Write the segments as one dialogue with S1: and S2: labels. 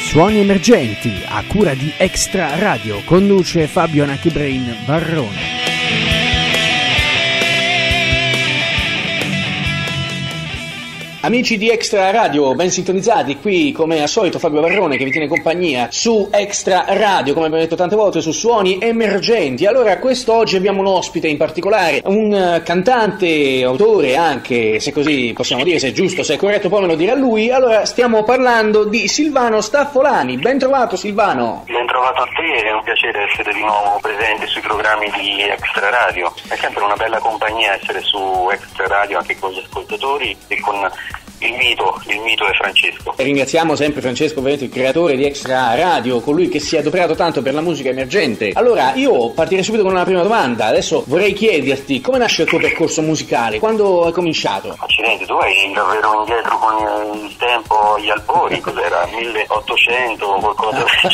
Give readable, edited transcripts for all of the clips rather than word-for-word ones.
S1: Suoni emergenti a cura di Extra Radio, conduce Fabio Anacchibrain Barrone.
S2: Amici di Extra Radio, ben sintonizzati, qui come al solito Fabio Barrone che vi tiene compagnia su Extra Radio, come abbiamo detto tante volte, su Suoni Emergenti. Allora, quest'oggi abbiamo un ospite in particolare, un cantante, autore anche, se così possiamo dire, se è giusto, se è corretto poi me lo dirà lui. Allora, stiamo parlando di Silvano Staffolani. Ben trovato Silvano.
S3: Ben trovato a te, è un piacere essere di nuovo presente sui programmi di Extra Radio. È sempre una bella compagnia essere su Extra Radio anche con gli ascoltatori e con il mito è Francesco.
S2: Ringraziamo sempre Francesco, ovviamente il creatore di Extra Radio, colui che si è adoperato tanto per la musica emergente. Allora, io partirei subito con una prima domanda. Adesso vorrei chiederti come nasce il tuo percorso musicale, quando hai cominciato?
S3: Accidenti, tu vai davvero indietro con il tempo, gli albori, cos'era? 1800 o qualcosa del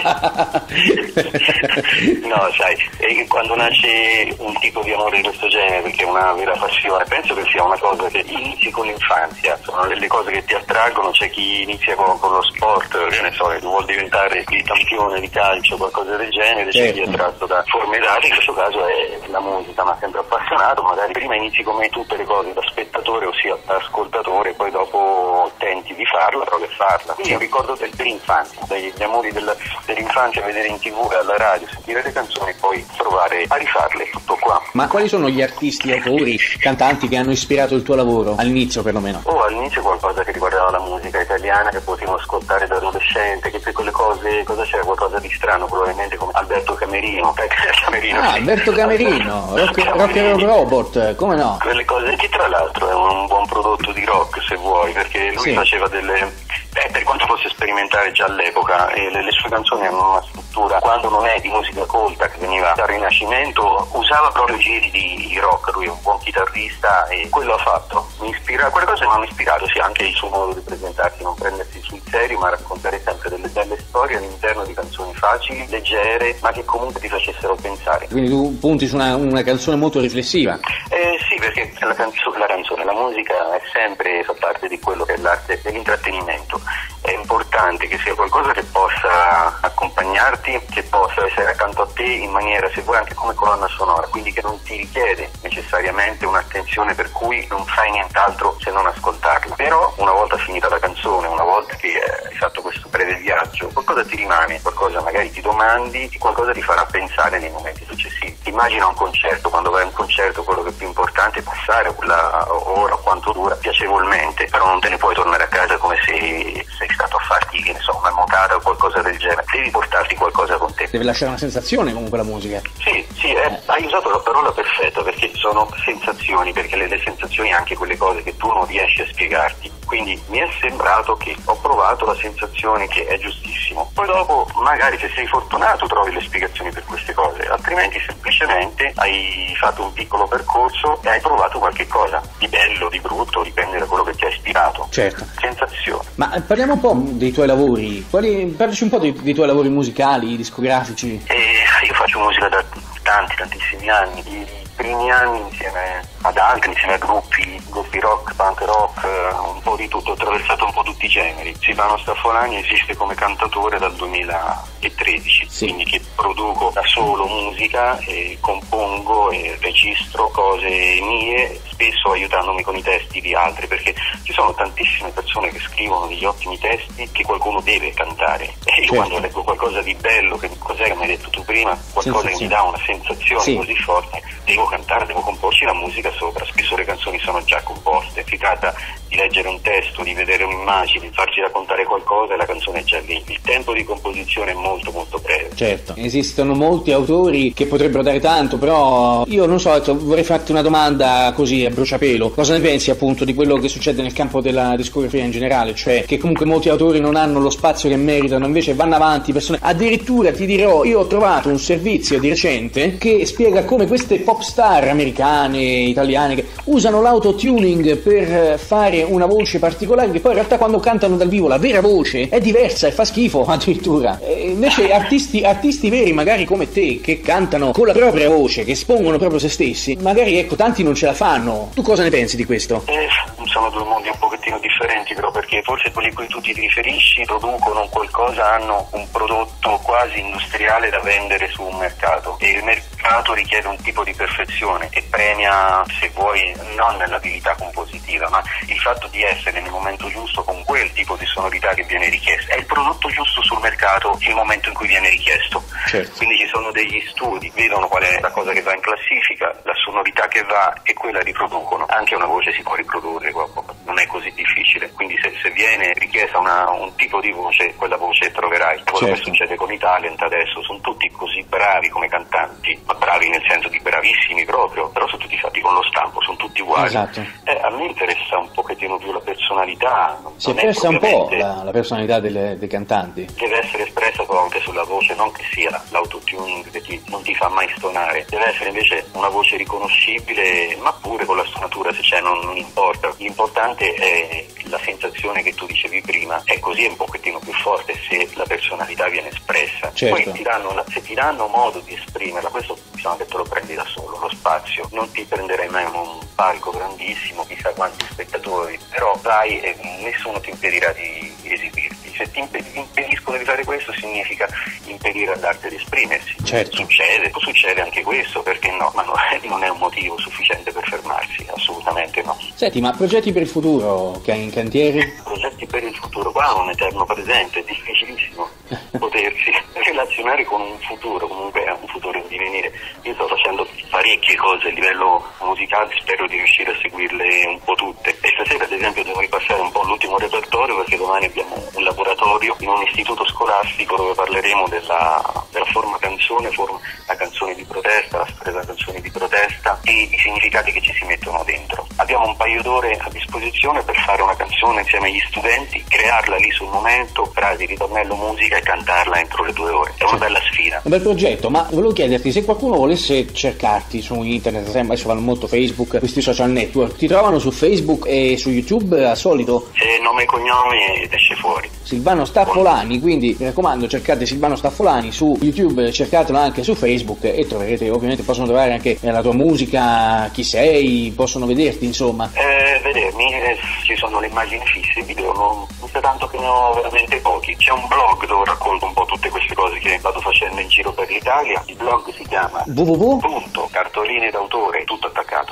S3: genere? No, sai, quando nasce un tipo di amore di questo genere, perché è una vera passione, penso che sia una cosa che inizi con l'infanzia. Sono delle cose che ti attraggono. C'è chi inizia con lo sport, che ne so, che vuol diventare il campione di calcio, qualcosa del genere, certo. C'è chi è attratto da forme d'arte, in questo caso è la musica, ma sempre appassionato. Magari prima inizi come tutte le cose da spettatore, ossia da ascoltatore, poi dopo tenti di farla, provi a farla. Quindi io ricordo dell'infanzia, degli amori dell'infanzia, vedere in TV e alla radio, sentire le canzoni e poi provare a rifarle, tutto qua.
S2: Ma quali sono gli artisti, autori, cantanti che hanno ispirato il tuo lavoro, all'inizio perlomeno?
S3: All'inizio qualcosa che riguardava la musica italiana che potevo ascoltare da adolescente, che per quelle cose, cosa c'era? Qualcosa di strano, probabilmente come Alberto Camerino. Camerino, sì. Alberto
S2: Camerino, Rock and Robot, come no?
S3: Quelle cose, che tra l'altro è un buon prodotto di rock, se vuoi, perché lui faceva delle... per quanto fosse sperimentare già all'epoca, le sue canzoni hanno una struttura, quando non è di musica colta, che veniva dal Rinascimento, usava proprio giri di rock. Lui è un buon chitarrista e quello ha fatto. Quelle cose mi hanno ispirato, sì, anche il suo modo di presentarsi, non prendersi sul serio, ma raccontare sempre delle belle storie all'interno di canzoni facili, leggere, ma che comunque ti facessero pensare.
S2: Quindi tu punti su una canzone molto riflessiva?
S3: Sì, perché la canzone, la musica è sempre, fa parte di quello che è l'arte dell'intrattenimento. È importante che sia qualcosa che possa accompagnarti, che possa essere accanto a te in maniera, se vuoi, anche come colonna sonora, quindi che non ti richiede necessariamente un'attenzione per cui non fai nient'altro se non ascoltarla. Però una volta finita la canzone, una volta che hai fatto questo breve viaggio, qualcosa ti rimane, qualcosa magari ti domandi, qualcosa ti farà pensare nei momenti successivi. Immagina un concerto, quando vai a un concerto quello che è più importante è passare quella ora o quanto dura piacevolmente, però non te ne puoi tornare a casa come se sei stato a farti, che ne so, una nuotata o qualcosa del genere. Devi portarti qualcosa con te.
S2: Deve lasciare una sensazione comunque la musica.
S3: Sì, hai usato la parola perfetta, perché sono sensazioni, perché le sensazioni, anche quelle cose che tu non riesci a spiegarti. Quindi mi è sembrato che ho provato la sensazione, che è giustissimo. Poi dopo, magari se sei fortunato, trovi le spiegazioni per queste cose, altrimenti semplicemente hai fatto un piccolo percorso e hai provato qualche cosa di bello, di brutto, dipende da quello che ti ha ispirato.
S2: Certo.
S3: Sensazioni.
S2: Ma parliamo un po' dei tuoi lavori. Parlaci un po' dei tuoi lavori musicali, discografici.
S3: Io faccio musica da tantissimi anni. I primi anni insieme ad altri, insieme a gruppi rock, punk rock, un po' di tutto, ho attraversato un po' tutti i generi. Silvano Staffolani esiste come cantatore dal 2013, quindi che produco da solo musica e compongo e registro cose mie, spesso aiutandomi con i testi di altri, perché ci sono tantissime persone che scrivono degli ottimi testi che qualcuno deve cantare. E io quando leggo qualcosa di bello, che cos'è che mi hai detto tu prima, qualcosa che mi dà una sensazione così forte, devo cantare, devo comporci la musica sopra. Spesso le canzoni sono già composte, si tratta di leggere un testo, di vedere un'immagine, farci raccontare qualcosa e la canzone è già lì. Il tempo di composizione è molto molto breve.
S2: Certo, esistono molti autori che potrebbero dare tanto, però io non so, vorrei farti una domanda così a bruciapelo. Cosa ne pensi appunto di quello che succede nel campo della discografia in generale? Cioè che comunque molti autori non hanno lo spazio che meritano, invece vanno avanti persone. Addirittura ti dirò, io ho trovato un servizio di recente che spiega come queste pop star americane, italiane, che usano l'autotuning per fare una voce particolare, che poi in realtà quando cantano dal dal vivo la vera voce è diversa e fa schifo addirittura. E invece artisti veri magari come te, che cantano con la propria voce, che espongono proprio se stessi, magari ecco tanti non ce la fanno. Tu cosa ne pensi di questo?
S3: Sono due mondi un pochettino differenti, però, perché forse quelli a cui tu ti riferisci producono qualcosa, hanno un prodotto quasi industriale da vendere su un mercato, e il mercato richiede un tipo di perfezione e premia, se vuoi, non l'abilità compositiva, ma il fatto di essere nel momento giusto con quel tipo di sonorità che viene richiesto. È il prodotto giusto sul mercato il momento in cui viene richiesto.
S2: Certo.
S3: Quindi ci sono degli studi, vedono qual è la cosa che va in classifica, la sonorità che va, e quella riproducono. Anche una voce si può riprodurre, non è così difficile. Quindi se viene richiesta un tipo di voce, quella voce troverai. Quello che succede con i talent adesso, sono tutti così bravi come cantanti, ma bravi nel senso di bravissimi proprio, però sono tutti fatti con lo stampo, sono tutti uguali.
S2: Esatto.
S3: A me interessa un pochettino più la personalità.
S2: Si è persa un po' la personalità dei cantanti.
S3: Deve essere espressa poi anche sulla voce, non che sia l'autotuning che non ti fa mai stonare, deve essere invece una voce riconoscibile, ma pure con la stonatura se c'è non importa. L'importante è la sensazione che tu dicevi prima, è così un pochettino più forte se la personalità viene espressa.
S2: Certo.
S3: Poi se ti danno modo di esprimerla, questo bisogna che te lo prendi da solo, lo spazio, non ti prenderai mai un palco grandissimo, chissà quanti spettatori, però vai e nessuno ti impedirà di esibirti. Se ti impediscono di fare questo significa impedire all'arte di esprimersi.
S2: Certo.
S3: Succede anche questo, perché no? Ma non è un motivo sufficiente per fermarsi, assolutamente no.
S2: Senti, ma progetti per il futuro che hai in cantiere?
S3: Progetti per il futuro, qua è un eterno presente, è difficilissimo potersi relazionare con un futuro, comunque è un futuro in divenire. Io sto facendo parecchie cose a livello musicale, spero di riuscire a seguirle un po' tutte, e stasera ad esempio devo ripassare un po' l'ultimo repertorio, perché domani abbiamo un laboratorio in un istituto scolastico dove parleremo della forma canzone, la canzone di protesta, la storia della canzone di protesta e i significati che ci si mettono dentro. Abbiamo un paio d'ore a disposizione per fare una canzone insieme agli studenti, crearla lì sul momento, frasi, ritornello, musica, e cantarla entro le 2 ore. È una bella sfida.
S2: Un bel progetto, ma volevo chiederti, se qualcuno volesse cercarti su internet, adesso vanno molto Facebook, questi social network, ti trovano su Facebook e su YouTube al solito?
S3: Se nome e cognome ed esce fuori.
S2: Silvano Staffolani, quindi mi raccomando, cercate Silvano Staffolani su YouTube, cercatelo anche su Facebook e troverete, ovviamente possono trovare anche la tua musica, chi sei, possono vederti insomma.
S3: Vedermi, ci sono le immagini fisse, video non sa tanto che ne ho veramente pochi. C'è un blog dove racconto un po' tutte queste cose che vado facendo in giro per l'Italia. Il blog si chiama www.cartoline d'autore, tutto attaccato,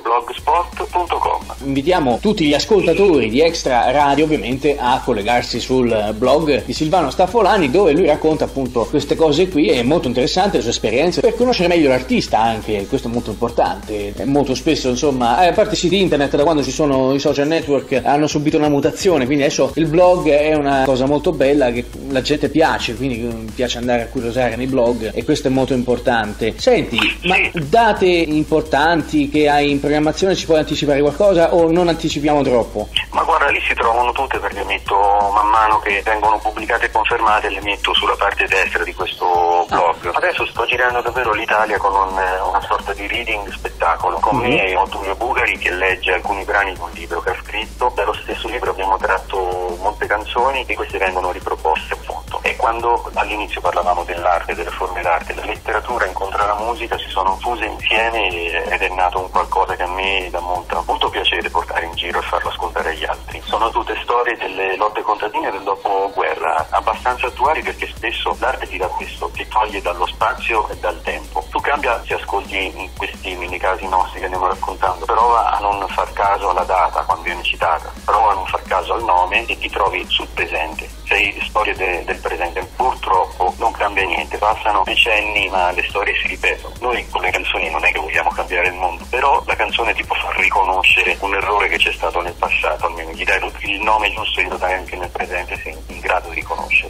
S3: .blogspot.com.
S2: Invitiamo tutti gli ascoltatori di Extra Radio ovviamente a collegarsi sul blog di Silvano Staffolani, dove lui racconta appunto queste cose qui. È molto interessante le sue esperienze per conoscere meglio l'artista, anche questo è molto importante. Molto spesso insomma, a parte i siti internet, da quando ci sono i social network hanno subito una mutazione, quindi adesso il blog è una cosa molto bella che la gente piace, quindi piace andare a curiosare nei blog, e questo è molto importante. Senti, ma date importanti che hai in programmazione, ci puoi anticipare qualcosa o non anticipiamo troppo?
S3: Ma guarda, lì si trovano tutte, perché metto man mano che vengono pubblicate e confermate, le metto sulla parte destra di questo blog. Adesso sto girando davvero l'Italia con una sorta di reading spettacolo. Con me ho Tullio Bugari che legge alcuni brani di un libro che ha scritto. Dallo stesso libro abbiamo tratto molte canzoni e queste vengono riproposte appunto. E quando all'inizio parlavamo dell'arte, delle forme d'arte, la letteratura incontra la musica, si sono fuse insieme ed è nato un qualcosa che a me dà molto piacere portare in giro e farlo ascoltare agli altri. Sono tutte storie delle lotte contadine del dopoguerra, abbastanza attuali, perché spesso l'arte ti dà questo, ti toglie dallo spazio e dal tempo. Tu cambia se ascolti in questi mini casi nostri che andiamo raccontando, prova a non far caso alla data quando viene citata, prova a non far caso al nome e ti trovi sul presente. Sei storie del presente, purtroppo non cambia niente, passano decenni ma le storie si ripetono. Noi con le canzoni non è che vogliamo cambiare il mondo, però la canzone ti può far riconoscere un errore che c'è stato nel passato, almeno gli dai il nome giusto e lo dai anche nel presente, sei in grado di riconoscerlo.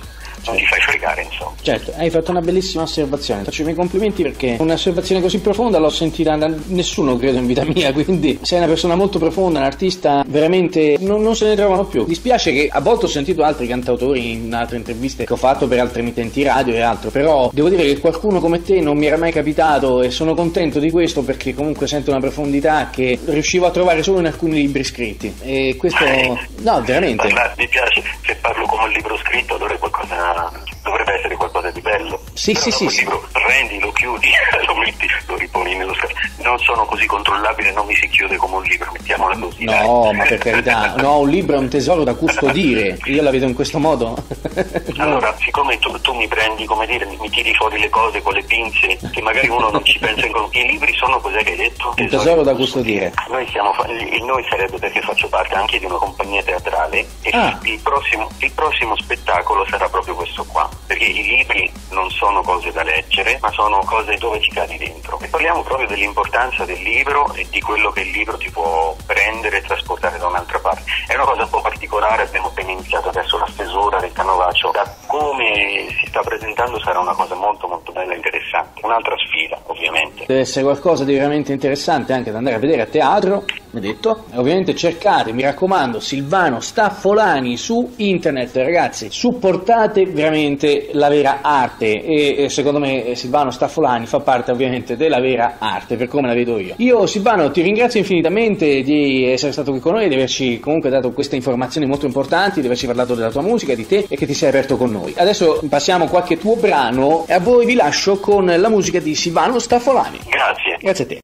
S3: non ti fai fregare, insomma.
S2: Certo, hai fatto una bellissima osservazione, faccio i miei complimenti perché un'osservazione così profonda l'ho sentita da nessuno, credo, in vita mia, quindi sei una persona molto profonda, un artista veramente non se ne trovano più. Dispiace che a volte ho sentito altri cantautori in altre interviste che ho fatto per altre emittenti radio e altro, però devo dire che qualcuno come te non mi era mai capitato e sono contento di questo perché comunque sento una profondità che riuscivo a trovare solo in alcuni libri scritti e questo, no, veramente.
S3: Mi piace, se parlo come un libro scritto allora dovrebbe essere qualcosa di bello.
S2: Sì.
S3: Libro prendi, lo chiudi, lo metti, lo riponi nello scatto. Non sono così controllabile, non mi si chiude come un libro, mettiamola così.
S2: No, ma per carità, no, un libro è un tesoro da custodire, io la vedo in questo modo.
S3: Allora, siccome tu mi prendi, come dire, mi tiri fuori le cose con le pinze, che magari uno non ci pensa, i libri sono, cos'è che hai detto?
S2: Un tesoro da custodire.
S3: Noi sarebbe, perché faccio parte anche di una compagnia teatrale e il prossimo spettacolo sarà proprio questo qua, perché i libri non sono cose da leggere, ma sono cose dove ci cadi dentro. E parliamo proprio dell'importanza del libro e di quello che il libro ti può prendere e trasportare da un'altra parte. È una cosa un po' particolare, abbiamo appena iniziato adesso la stesura del Canovaccio. Da come si sta presentando sarà una cosa molto molto bella e interessante. Un'altra sfida, ovviamente.
S2: Deve essere qualcosa di veramente interessante anche da andare a vedere a teatro, mi detto. E ovviamente cercate, mi raccomando, Silvano Staffolani su internet, ragazzi. Supportate veramente la vera arte e secondo me Silvano Staffolani fa parte ovviamente della vera arte, per come la vedo io. Io, Silvano, ti ringrazio infinitamente di essere stato qui con noi, di averci comunque dato queste informazioni molto importanti, di averci parlato della tua musica, di te e che ti sei aperto con noi. Adesso passiamo a qualche tuo brano e a voi vi lascio con la musica di Silvano Staffolani.
S3: Grazie.
S2: Grazie a te.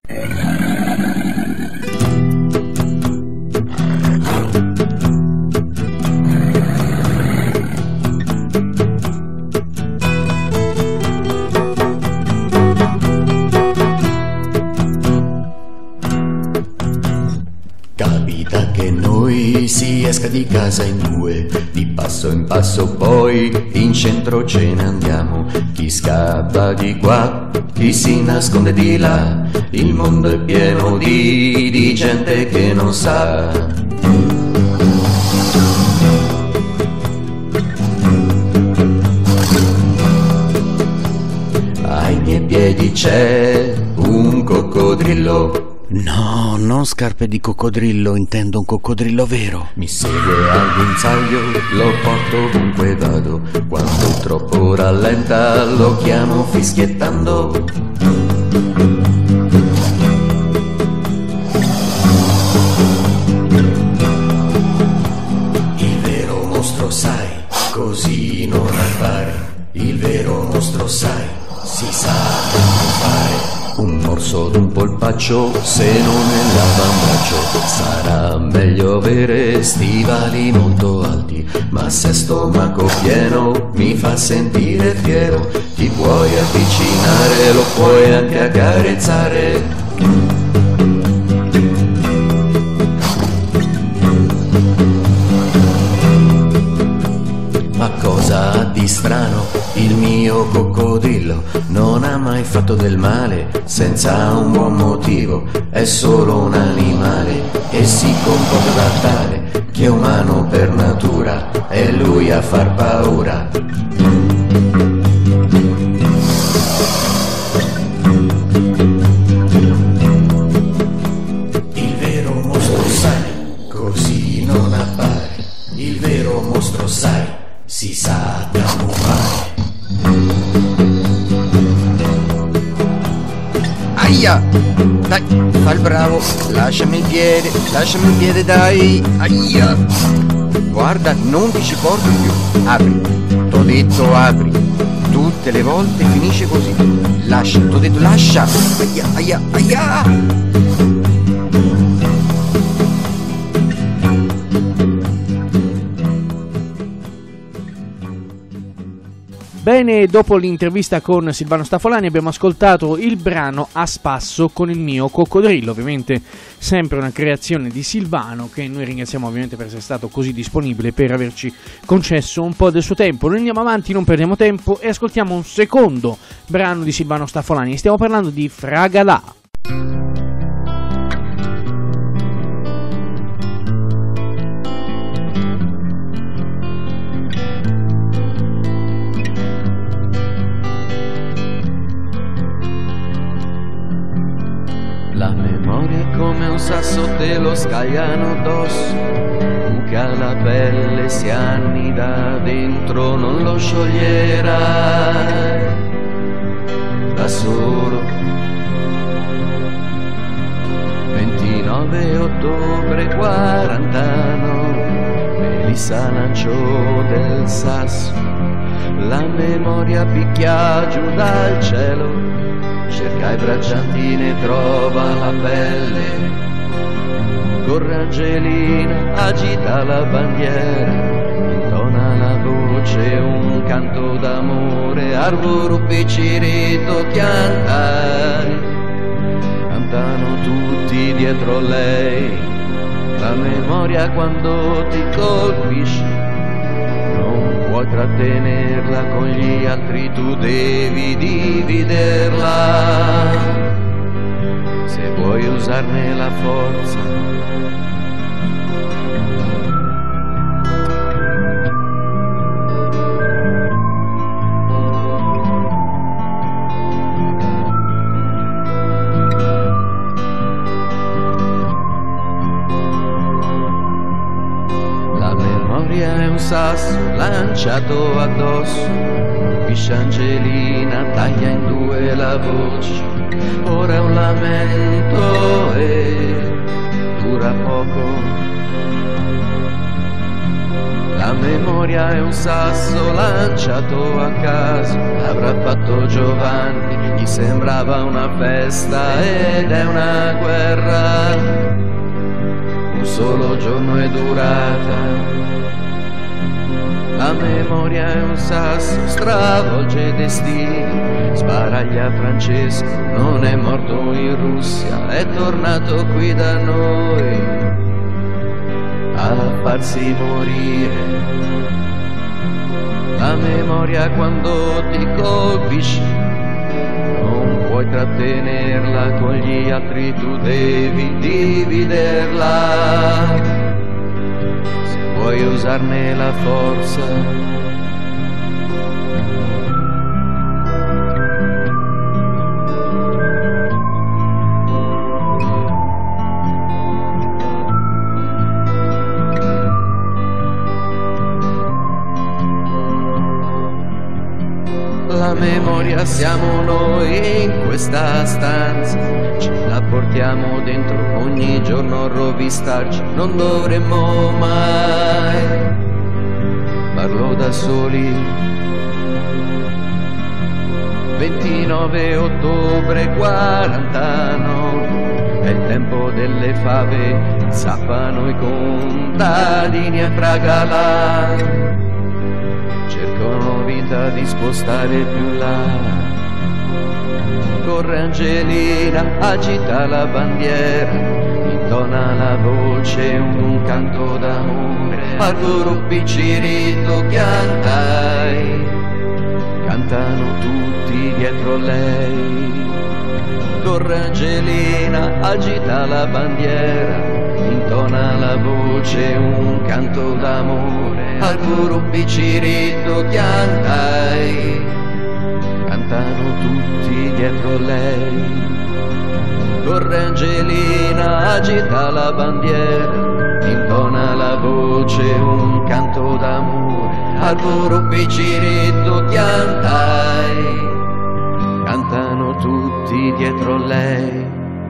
S4: Capita che noi si esca di casa in due, di passo in passo poi in centro ce ne andiamo. Chi scappa di qua, chi si nasconde di là, il mondo è pieno di gente che non sa. Ai miei piedi c'è un coccodrillo.
S1: No, non scarpe di coccodrillo, intendo un coccodrillo vero.
S4: Mi segue al guinzaglio, lo porto ovunque vado. Quando troppo rallenta lo chiamo fischiettando. Il vero mostro sai, così non appare. Il vero mostro sai, si sa fare. Un morso d'un polpaccio, se non è l'avambraccio. Sarà meglio avere stivali molto alti, ma se stomaco pieno mi fa sentire fiero. Ti puoi avvicinare, lo puoi anche accarezzare. Ma cosa ha di strano il mio coccodrillo? Non ha mai fatto del male senza un buon motivo. È solo un animale e si comporta da tale, che è umano per natura, è lui a far paura. Il vero mostro sai, così non appare. Il vero mostro sai, si sa camuffare.
S5: Aia! Dai, fa il bravo, lasciami il piede, dai! Aia! Guarda, non ti ci porto più. Apri, t'ho detto apri. Tutte le volte finisce così. Lascia, t'ho detto lascia! Aia, aia, aia!
S1: Bene, dopo l'intervista con Silvano Staffolani abbiamo ascoltato il brano A Spasso con il mio coccodrillo, ovviamente sempre una creazione di Silvano, che noi ringraziamo ovviamente per essere stato così disponibile, per averci concesso un po' del suo tempo. Noi andiamo avanti, non perdiamo tempo e ascoltiamo un secondo brano di Silvano Staffolani. Stiamo parlando di Fragalà.
S4: sasso te lo scagliano addosso, buca la pelle si annida dentro, non lo scioglierai da solo. 29 ottobre 49, Melissa lanciò del sasso, la memoria picchia giù dal cielo, cerca i bracciantine, trova la pelle, corre Angelina, agita la bandiera, intona la voce un canto d'amore, arboro piccirito chiantare, cantano tutti dietro lei, la memoria quando ti colpisce, non puoi trattenerla con gli altri, tu devi dividerla, se vuoi usarne la forza. È un sasso lanciato addosso, colpisce Angelina, taglia in due la voce, ora è un lamento e dura poco. La memoria è un sasso lanciato a caso, l'avrà fatto Giovanni, gli sembrava una festa ed è una guerra, un solo giorno è durata. La memoria è un sasso, stravolge i destini, sbaraglia Francesco, non è morto in Russia, è tornato qui da noi a farsi morire. La memoria quando ti colpisce, non puoi trattenerla con gli altri, tu devi dividerla, puoi usarne la forza. La memoria siamo noi in questa stanza, ce la portiamo dentro ogni giorno a rovistarci, non dovremmo mai farlo da soli. 29 ottobre 49, è il tempo delle fave, zappano i contadini a Fragalà, cercano vita di spostare più là. Corre Angelina, agita la bandiera, intona la voce un canto d'amore, al loro piccirito chiantai, cantano tutti dietro lei. Corre Angelina, agita la bandiera, intona la voce un canto d'amore, al loro piccirito chiantai, cantano tutti dietro lei. Corre Angelina, agita la bandiera, intona la voce un canto d'amore, al loro piccirito chiantai, cantano tutti dietro lei.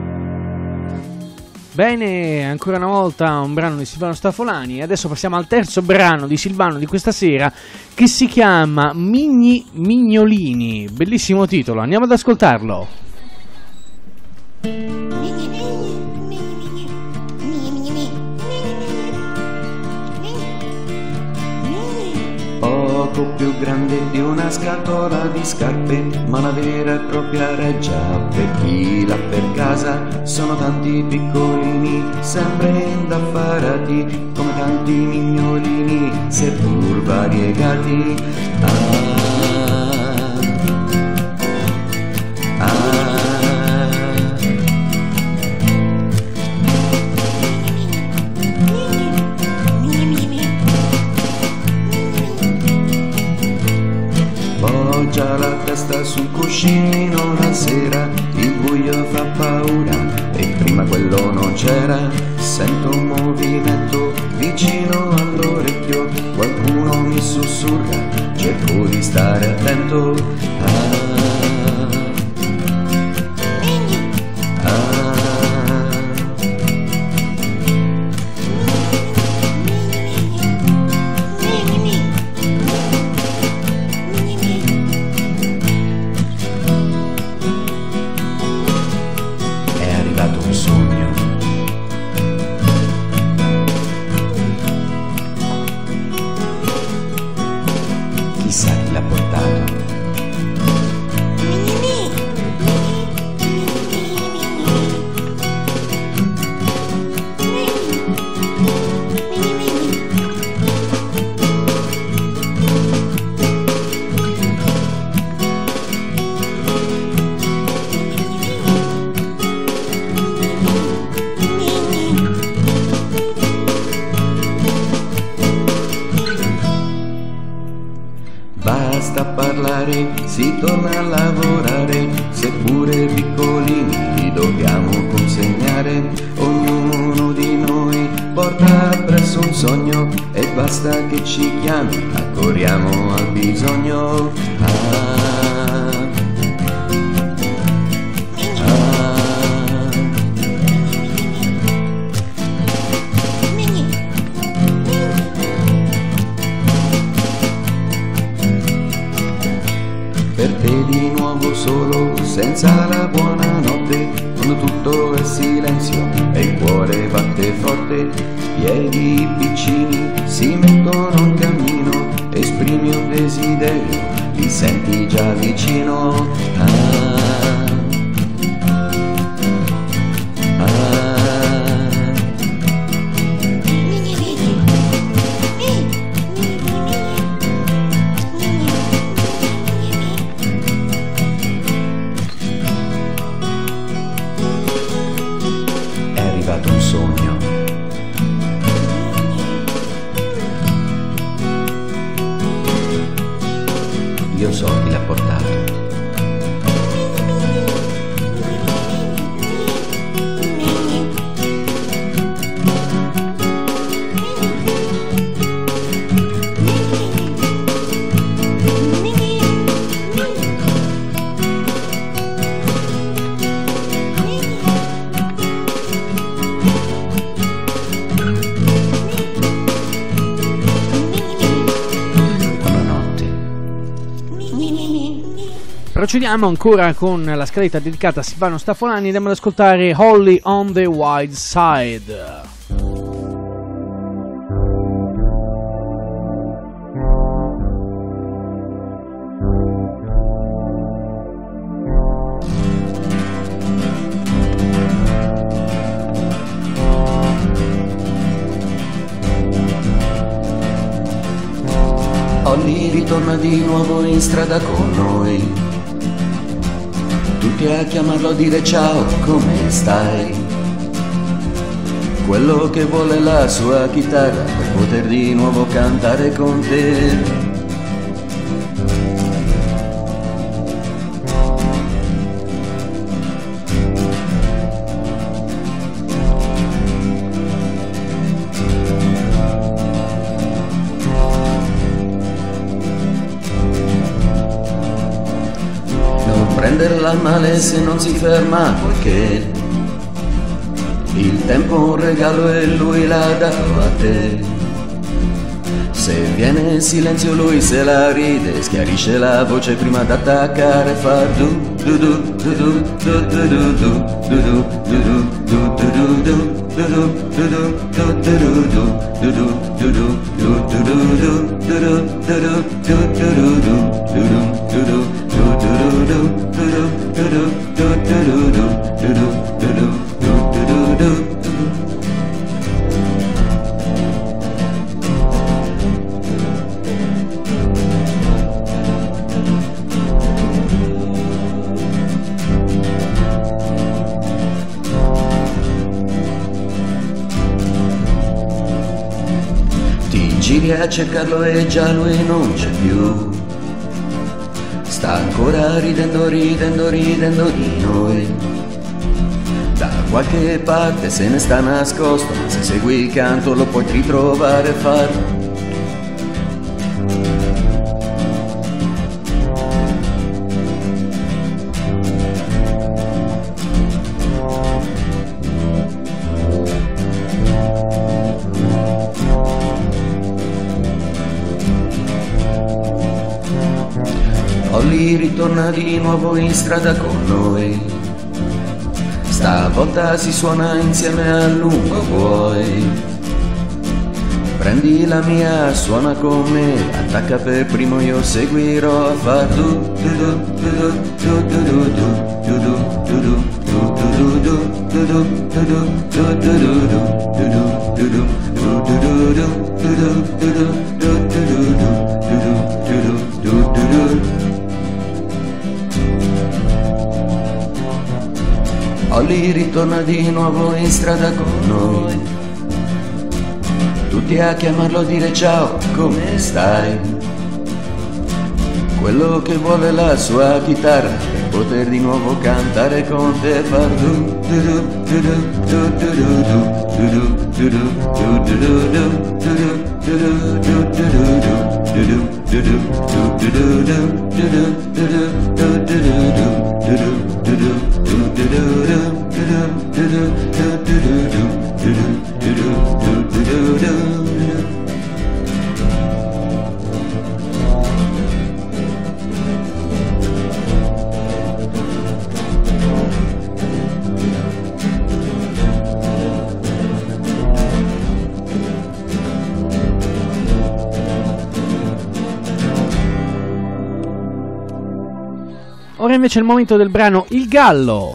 S1: Bene, ancora una volta un brano di Silvano Staffolani. Adesso passiamo al terzo brano di Silvano di questa sera, che si chiama Mignolini. Bellissimo titolo, andiamo ad ascoltarlo.
S4: Poco più grande di una scatola di scarpe, ma una vera e propria reggia per chi l'ha per casa. Sono tanti piccolini, sempre indaffarati, come tanti mignolini, seppur variegati. Poggia la testa sul cuscino la sera, il buio fa paura e prima quello non c'era. tornerà. Sento un movimento vicino all'orecchio, qualcuno mi sussurra, cerco di stare attento. È arrivato un sogno. Chissà chi l'ha portato. Basta parlare, si torna a lavorare, seppure piccolini li dobbiamo consegnare. Ognuno di noi porta appresso un sogno e basta che ci chiami, accorriamo al bisogno. Per te di nuovo solo, senza la buonanotte, quando tutto è silenzio e il cuore batte forte, piedi piccini si mettono in cammino, esprimi un desiderio, li senti già vicino. È arrivato un sogno. Io so chi l'ha portato.
S1: Procediamo ancora con la scaletta dedicata a Silvano Staffolani. Andiamo ad ascoltare Holly on the Wild Side.
S4: Holly ritorna di nuovo in strada con noi, tutti a chiamarlo a dire ciao, come stai? Quello che vuole la sua chitarra per poter di nuovo cantare con te. Prenderla a male se non si ferma, poiché il tempo è un regalo e lui l'ha dato a te. Se viene silenzio lui se la ride, schiarisce la voce prima d'attaccare, fa du du du du du du du du du du du du Giri a cercarlo e già lui non c'è più. Sta ancora ridendo, ridendo, ridendo di noi. Da qualche parte se ne sta nascosto, ma se segui il canto lo puoi ritrovare a fare. Olli ritorna di nuovo in strada con noi, stavolta si suona insieme a lungo vuoi. Prendi la mia, suona con me, attacca per primo, io seguirò a far du du du du du du du du du du du. Olli ritorna di nuovo in strada con noi, tutti a chiamarlo a dire ciao, come stai? Quello che vuole la sua chitarra per poter di nuovo cantare con te, far du du du du du du du
S1: Ora invece è il momento del brano Il Gallo.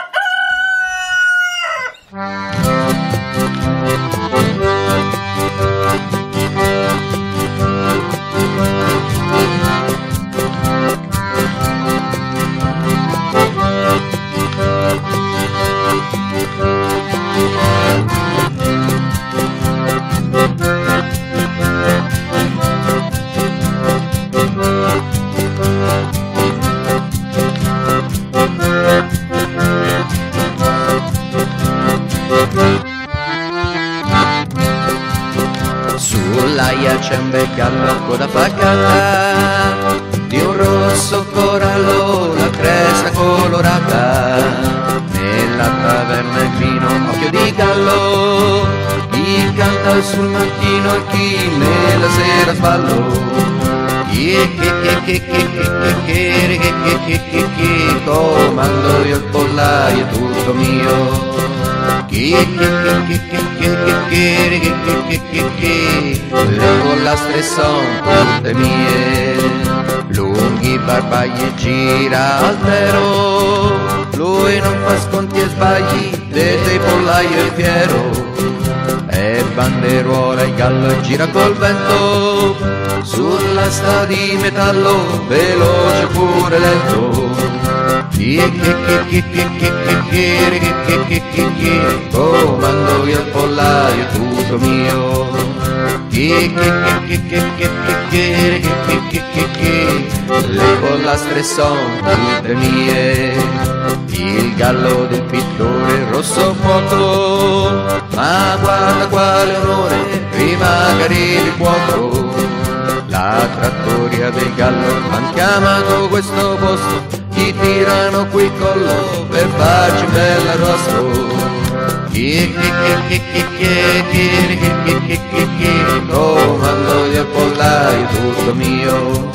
S5: Sull'aia c'è un bel gallo coda paccata, di un rosso corallo la cresta colorata. Nella taverna il vino, occhio di gallo, chi canta sul mattino e chi nella sera sballo. Comando io il pollaio tutto mio. Le pollastre son tutte mie, lunghi barbagli gira altero, lui non fa sconti e sbagli, dei pollaio è fiero. E banderuola il gallo e gira col vento, sull'asta di metallo, veloce pure lento. Comando io il pollaio tutto mio. Le pollastre son tutte mie. Il gallo del pittore rosso fuoco, ma guarda quale onore, prima che arrivi il fuoco. La trattoria del gallo m'han chiamato questo posto, ti tirano qui il collo per farci bel arrosto. Comando io il pollaio tutto mio.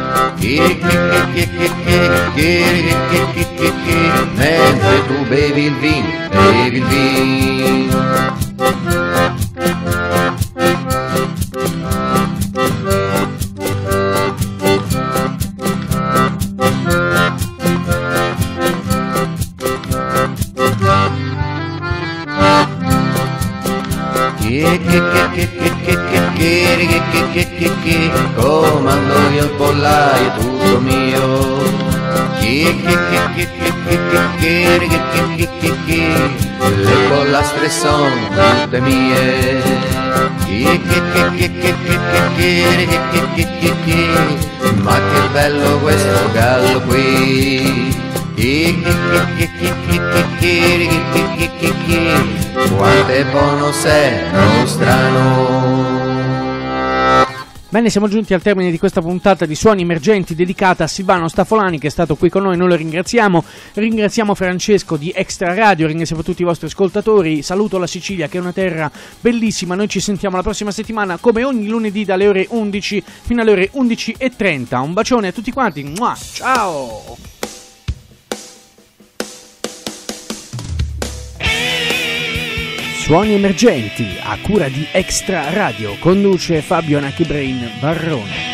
S5: Mentre tu bevi il vino, bevi il vino. Comando io il pollaio tutto mio. Le pollastre son tutte mie. Ma che bello questo gallo qui. Quanto è buono se nostrano.
S1: Bene, siamo giunti al termine di questa puntata di Suoni Emergenti dedicata a Silvano Stafolani, che è stato qui con noi. Noi lo ringraziamo Francesco di Extra Radio, ringraziamo tutti i vostri ascoltatori, saluto la Sicilia che è una terra bellissima. Noi ci sentiamo la prossima settimana come ogni lunedì dalle ore 11 fino alle ore 11:30. Un bacione a tutti quanti, Mua! Ciao! Suoni Emergenti, a cura di Extra Radio, conduce Fabio Nachibrain Barrone.